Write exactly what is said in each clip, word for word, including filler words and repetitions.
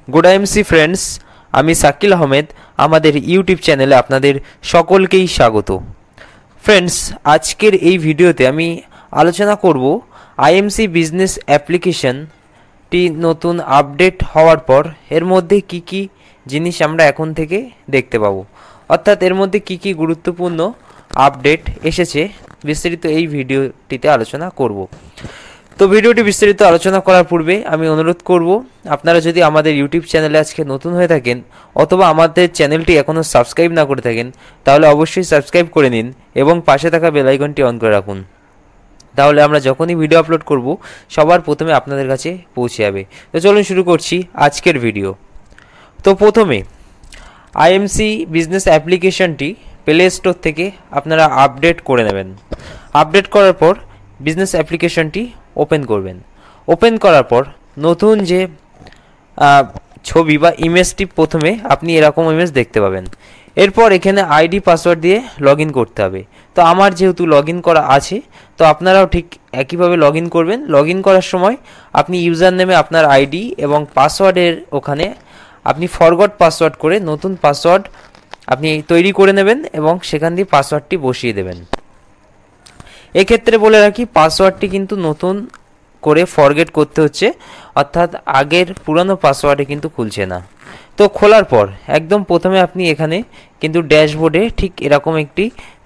Good IMC friends, আমি শাকিল আহমেদ। আমাদের YouTube চ্যানেলে আপনাদের সকলকেই স্বাগত। ফ্রেন্ডস, আজকের এই ভিডিওতে আমি আলোচনা করব আইএমসি বিজনেস অ্যাপ্লিকেশনটি নতুন আপডেট হওয়ার পর এর মধ্যে কি কি জিনিস আমরা এখন থেকে দেখতে পাবো, অর্থাৎ এর মধ্যে কি কি গুরুত্বপূর্ণ আপডেট এসেছে বিস্তারিত এই ভিডিওটিতে আলোচনা করব। তো ভিডিওটি বিস্তারিত আলোচনা করার পূর্বে আমি অনুরোধ করব, আপনারা যদি আমাদের ইউটিউব চ্যানেলে আজকে নতুন হয়ে থাকেন অথবা আমাদের চ্যানেলটি এখনও সাবস্ক্রাইব না করে থাকেন, তাহলে অবশ্যই সাবস্ক্রাইব করে নিন এবং পাশে থাকা বেল আইকনটি অন করে রাখুন। তাহলে আমরা যখনই ভিডিও আপলোড করব সবার প্রথমে আপনাদের কাছে পৌঁছে যাবে। তো চলুন শুরু করছি আজকের ভিডিও। তো প্রথমে আইএমসি বিজনেস অ্যাপ্লিকেশনটি প্লে স্টোর থেকে আপনারা আপডেট করে নেবেন। আপডেট করার পর বিজনেস অ্যাপ্লিকেশনটি ওপেন করবেন। ওপেন করার পর নতুন যে ছবি বা ইমেজটি প্রথমে আপনি এরকম ইমেজ দেখতে পাবেন। এরপর এখানে আইডি পাসওয়ার্ড দিয়ে লগ ইন করতে হবে। তো আমার যেহেতু লগ ইন করা আছে, তো আপনারাও ঠিক একইভাবে লগ ইন করবেন। লগ ইন করার সময় আপনি ইউজার নেমে আপনার আইডি এবং পাসওয়ার্ডের ওখানে আপনি ফরগট পাসওয়ার্ড করে নতুন পাসওয়ার্ড আপনি তৈরি করে নেবেন এবং সেখান দিয়ে পাসওয়ার্ডটি বসিয়ে দেবেন। এক্ষেত্রে বলে রাখি, পাসওয়ার্ডটি কিন্তু নতুন করে ফরগেট করতে হচ্ছে, অর্থাৎ আগের পুরানো পাসওয়ার্ডে কিন্তু খুলছে না। তো খোলার পর একদম প্রথমে আপনি এখানে কিন্তু ড্যাশবোর্ডে ঠিক এরকম একটি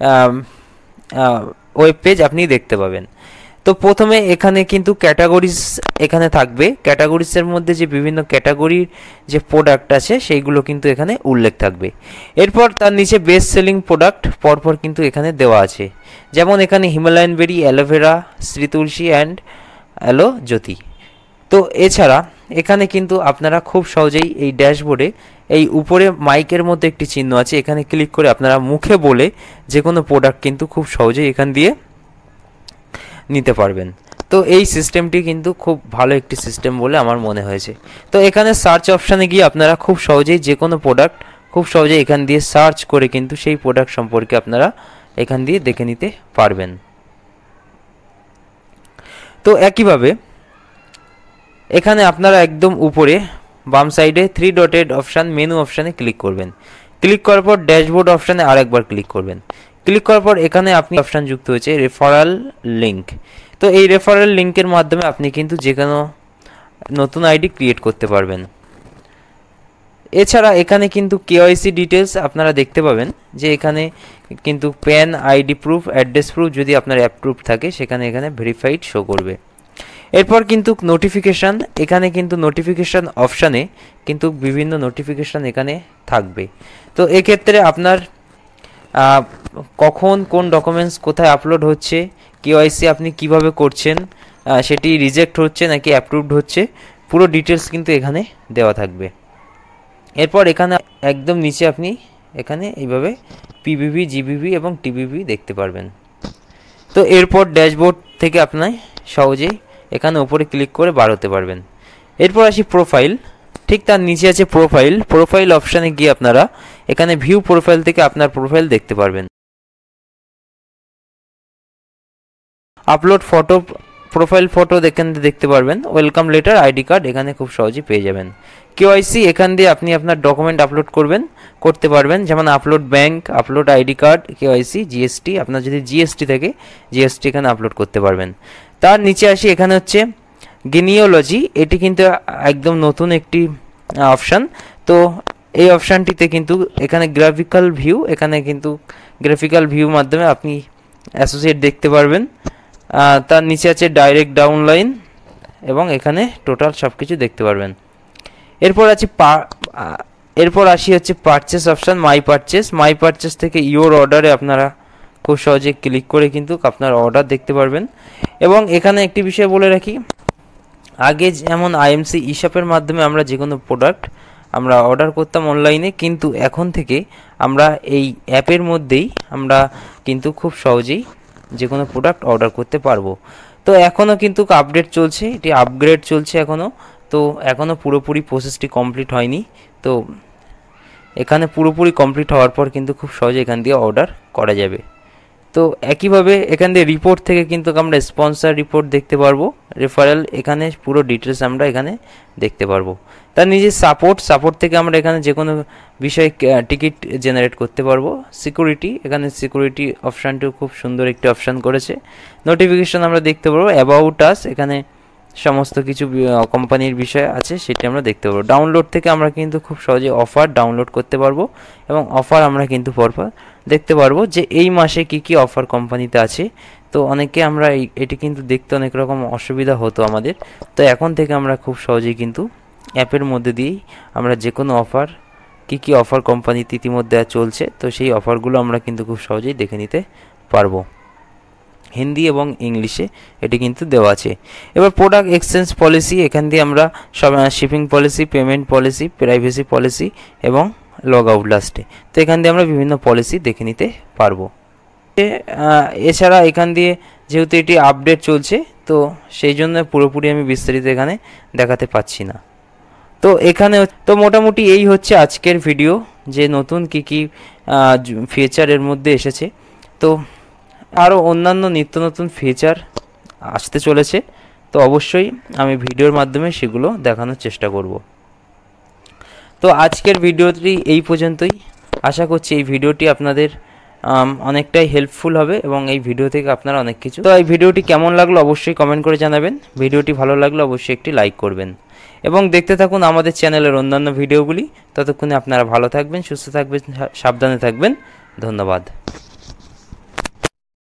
ওয়েব পেজ আপনি দেখতে পাবেন। তো প্রথমে এখানে কিন্তু ক্যাটাগরিজ এখানে থাকবে। ক্যাটাগরিজের মধ্যে যে বিভিন্ন ক্যাটাগরির যে প্রোডাক্ট আছে সেইগুলো কিন্তু এখানে উল্লেখ থাকবে। এরপর তার নিচে বেস্ট সেলিং প্রোডাক্ট পরপর কিন্তু এখানে দেওয়া আছে, যেমন এখানে Himalayan berry, aloe vera, Shri Tulsi and aloe Jyoti. তো এছাড়া এখানে কিন্তু আপনারা খুব সহজেই এই ড্যাশবোর্ডে এই উপরে মাইকের মধ্যে একটি চিহ্ন আছে, এখানে ক্লিক করে আপনারা মুখে বলে যে কোনো প্রোডাক্ট কিন্তু খুব সহজেই এখান দিয়ে নিতে পারবেন। তো এই সিস্টেমটি কিন্তু খুব ভালো একটি সিস্টেম বলে আমার মনে হয়েছে। তো এখানে সার্চ অপশানে গিয়ে আপনারা খুব সহজেই যে কোনো প্রোডাক্ট খুব সহজেই এখান দিয়ে সার্চ করে কিন্তু সেই প্রোডাক্ট সম্পর্কে আপনারা এখান দিয়ে দেখে নিতে পারবেন। তো একইভাবে এখানে আপনারা একদম উপরে বাম সাইডে থ্রি ডটেড অপশান মেনু অপশানে ক্লিক করবেন। ক্লিক করার পর ড্যাশবোর্ড অপশানে আরেকবার ক্লিক করবেন। ক্লিক করার পর এখানে আপনি অপশান যুক্ত হয়েছে রেফারেল লিঙ্ক। তো এই রেফারেল লিঙ্কের মাধ্যমে আপনি কিন্তু যে কোনো নতুন আইডি ক্রিয়েট করতে পারবেন। এছাড়া এখানে কিন্তু কেওয়াইসি ডিটেলস আপনারা দেখতে পাবেন, যে এখানে কিন্তু PAN, ID proof, address proof যদি আপনার অ্যাপ্রুভ থাকে সেখানে এখানে ভেরিফাইড শো করবে। এরপর কিন্তু নোটিফিকেশান, এখানে কিন্তু নোটিফিকেশান অপশানে কিন্তু বিভিন্ন নোটিফিকেশান এখানে থাকবে। তো এক্ষেত্রে আপনার কখন কোন ডকুমেন্টস কোথায় আপলোড হচ্ছে, কেওয়াইসি আপনি কিভাবে করছেন, সেটি রিজেক্ট হচ্ছে নাকি অ্যাপ্রুভড হচ্ছে, পুরো ডিটেলস কিন্তু এখানে দেওয়া থাকবে। এরপর এখানে একদম নিচে আপনি এখানে এইভাবে পিভিভি, জিভিভি এবং টিভিভি দেখতে পারবেন। তো এরপর ড্যাশবোর্ড থেকে আপনি সহজেই এখানে উপরে ক্লিক করে বার হতে পারবেন। এরপর আসি প্রোফাইল। ঠিক তার নিচে আছে প্রোফাইল। প্রোফাইল অপশানে গিয়ে আপনারা এখানে ভিউ প্রোফাইল থেকে আপনার প্রোফাইল দেখতে পারবেন। আপলোড ফটো, প্রোফাইল ফটো এখান দিয়ে দেখতে পারবেন। ওয়েলকাম লেটার, আইডি কার্ড এখানে খুব সহজেই পেয়ে যাবেন। কেওয়াইসি এখান দিয়ে আপনি আপনার ডকুমেন্ট আপলোড করবেন করতে পারবেন, যেমন upload bank, upload ID card, KYC, GST. আপনার যদি জিএসটি থাকে জিএসটি এখানে আপলোড করতে পারবেন। তার নিচে আসি, এখানে হচ্ছে গেনিওলজি। এটি কিন্তু একদম নতুন একটি অপশান। তো এই অপশানটিতে কিন্তু এখানে গ্রাফিক্যাল ভিউ, এখানে কিন্তু গ্রাফিক্যাল ভিউ মাধ্যমে আপনি অ্যাসোসিয়েট দেখতে পারবেন। তার নিচে আছে ডাইরেক্ট ডাউনলাইন এবং এখানে টোটাল সব কিছু দেখতে পারবেন। এরপর আছে এরপর আসি হচ্ছে purchase option, my purchase. My purchase থেকে ইওর অর্ডারে আপনারা খুব সহজে ক্লিক করে কিন্তু আপনার অর্ডার দেখতে পারবেন। এবং এখানে একটি বিষয় বলে রাখি, আগে যেমন আইএমসি ইশপের মাধ্যমে আমরা যে কোনো প্রোডাক্ট আমরা অর্ডার করতাম অনলাইনে, কিন্তু এখন থেকে আমরা এই অ্যাপের মধ্যেই আমরা কিন্তু খুব সহজেই যে কোনো প্রোডাক্ট অর্ডার করতে পারবো। তো এখনও কিন্তু আপডেট চলছে, এটি আপগ্রেড চলছে এখনও। তো এখনও পুরোপুরি প্রসেসটি কমপ্লিট হয়নি। তো এখানে পুরোপুরি কমপ্লিট হওয়ার পর কিন্তু খুব সহজে এখান দিয়ে অর্ডার করা যাবে। তো একইভাবে এখান দিয়ে রিপোর্ট থেকে কিন্তু আমরা স্পন্সর রিপোর্ট দেখতে পারবো, রেফারেল, এখানে পুরো ডিটেলস আমরা এখানে দেখতে পারবো। তার নিজের সাপোর্ট সাপোর্ট থেকে আমরা এখানে যে কোনো বিষয়ে টিকিট জেনারেট করতে পারবো। সিকিউরিটি, এখানে সিকিউরিটি অপশানটিও খুব সুন্দর একটি অপশান করেছে। নোটিফিকেশন আমরা দেখতে পারবো। অ্যাবাউট আস, এখানে সমস্ত কিছু কোম্পানির বিষয় আছে সেটি আমরা দেখতে পারবো। ডাউনলোড থেকে আমরা কিন্তু খুব সহজে অফার ডাউনলোড করতে পারবো এবং অফার আমরা কিন্তু পরপর দেখতে পারবো যে এই মাসে কি কি অফার কোম্পানিতে আছে। তো অনেকে আমরা এটি কিন্তু দেখতে অনেক রকম অসুবিধা হতো আমাদের, তো এখন থেকে আমরা খুব সহজেই কিন্তু অ্যাপের মধ্যে দিয়েই আমরা যে কোনো অফার, কি কি অফার কোম্পানিতে ইতিমধ্যে চলছে, তো সেই অফারগুলো আমরা কিন্তু খুব সহজেই দেখে নিতে পারবো। হিন্দি এবং ইংলিশে এটি কিন্তু দেওয়া আছে। এবার প্রোডাক্ট এক্সচেঞ্জ পলিসি, এখান দিয়ে আমরা সব shipping policy, payment policy, privacy policy এবং লগ আউট লাস্টে, তো এখান দিয়ে আমরা বিভিন্ন পলিসি দেখে নিতে পারবো। এছাড়া এখান দিয়ে যেহেতু এটি আপডেট চলছে, তো সেই জন্য পুরোপুরি আমি বিস্তারিত এখানে দেখাতে পাচ্ছি না। তো এখানে তো মোটামুটি এই হচ্ছে আজকের ভিডিও, যে নতুন কি কি ফিচার এর মধ্যে এসেছে। তো আরও অন্যান্য নিত্য নতুন ফিচার আসতে চলেছে, তো অবশ্যই আমি ভিডিওর মাধ্যমে সেগুলো দেখানোর চেষ্টা করব। তো আজকের ভিডিওটি এই পর্যন্তই। আশা করছি এই ভিডিওটি আপনাদের অনেকটাই হেল্পফুল হবে এবং এই ভিডিও থেকে আপনারা অনেক কিছু, তো এই ভিডিওটি কেমন লাগলো অবশ্যই কমেন্ট করে জানাবেন। ভিডিওটি ভালো লাগলে অবশ্যই একটি লাইক করবেন এবং দেখতে থাকুন আমাদের চ্যানেলের অন্যান্য ভিডিওগুলি। ততক্ষণে আপনারা ভালো থাকবেন, সুস্থ থাকবেন, সাবধানে থাকবেন। ধন্যবাদ।